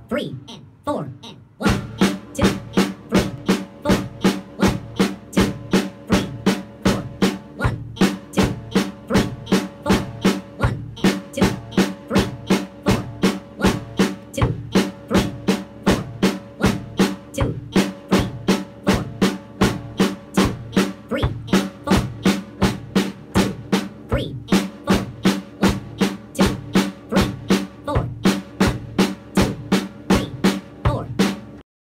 3 and 4 and 1 and 2 and 3 and 4 and 1 and 2 and 3 and 4 and 1 and 2 and 3 and 4 and 1 and 2 and 3 and 4 and 1 and 2 and 3 and 4 and 1 and 2 and 3 and 4 and 1 and 2 and 3 and 4 and 1 and 2 and 3 and